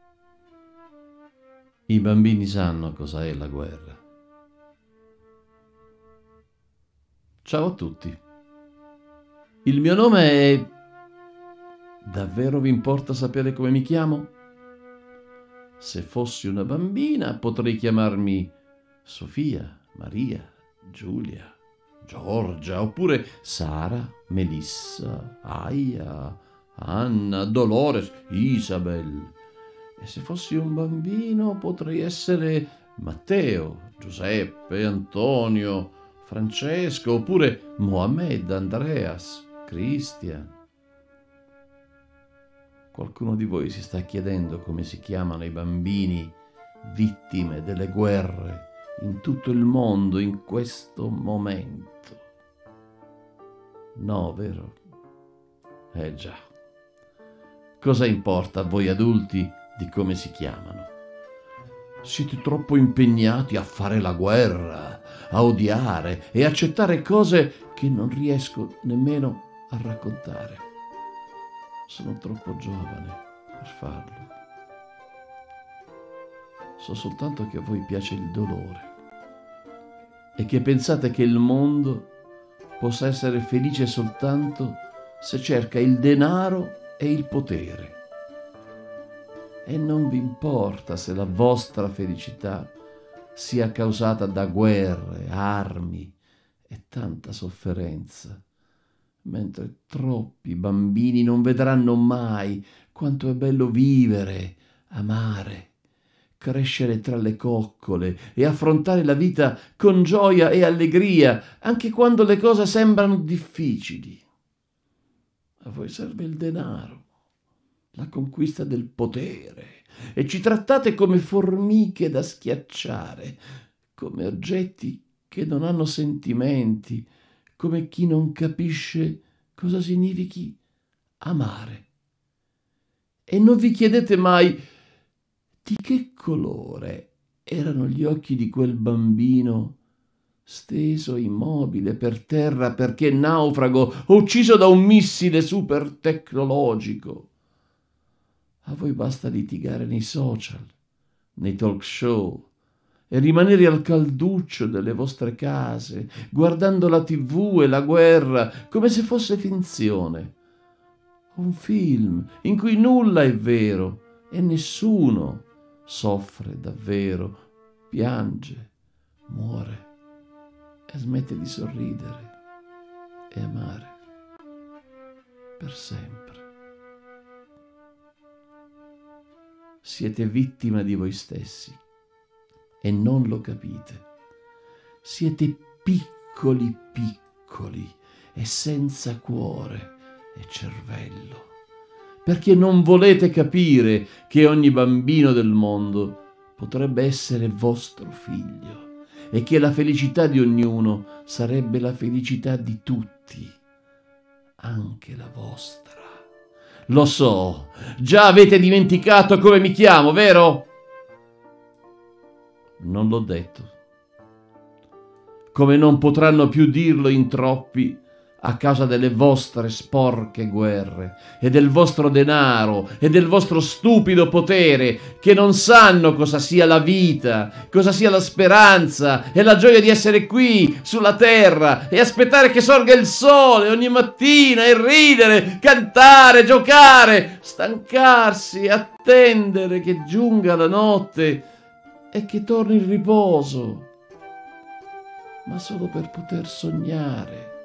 I bambini sanno cosa è la guerra. Ciao a tutti. Il mio nome è... Davvero vi importa sapere come mi chiamo? Se fossi una bambina potrei chiamarmi Sofia, Maria, Giulia, Giorgia, oppure Sara, Melissa, Aia, Anna, Dolores, Isabel. E se fossi un bambino potrei essere Matteo, Giuseppe, Antonio, Francesco, oppure Mohamed, Andreas, Christian. Qualcuno di voi si sta chiedendo come si chiamano i bambini vittime delle guerre in tutto il mondo in questo momento? No, vero? Già. Cosa importa a voi adulti di come si chiamano? Siete troppo impegnati a fare la guerra, a odiare e accettare cose che non riesco nemmeno a raccontare. Sono troppo giovane per farlo. So soltanto che a voi piace il dolore e che pensate che il mondo possa essere felice soltanto se cerca il denaro e il potere. E non vi importa se la vostra felicità sia causata da guerre, armi e tanta sofferenza, mentre troppi bambini non vedranno mai quanto è bello vivere, amare, crescere tra le coccole e affrontare la vita con gioia e allegria, anche quando le cose sembrano difficili. A voi serve il denaro, la conquista del potere, e ci trattate come formiche da schiacciare, come oggetti che non hanno sentimenti, come chi non capisce cosa significhi amare. E non vi chiedete mai di che colore erano gli occhi di quel bambino steso immobile per terra perché naufrago o ucciso da un missile super tecnologico. A voi basta litigare nei social, nei talk show, e rimanere al calduccio delle vostre case, guardando la TV e la guerra come se fosse finzione. Un film in cui nulla è vero e nessuno soffre davvero, piange, muore e smette di sorridere e amare per sempre. Siete vittima di voi stessi e non lo capite. Siete piccoli e senza cuore e cervello, perché non volete capire che ogni bambino del mondo potrebbe essere vostro figlio e che la felicità di ognuno sarebbe la felicità di tutti, anche la vostra. Lo so, già avete dimenticato come mi chiamo, vero? Non l'ho detto. Come non potranno più dirlo in troppi a causa delle vostre sporche guerre e del vostro denaro e del vostro stupido potere, che non sanno cosa sia la vita, cosa sia la speranza e la gioia di essere qui sulla terra e aspettare che sorga il sole ogni mattina e ridere, cantare, giocare, stancarsi, attendere che giunga la notte e che torni il riposo, ma solo per poter sognare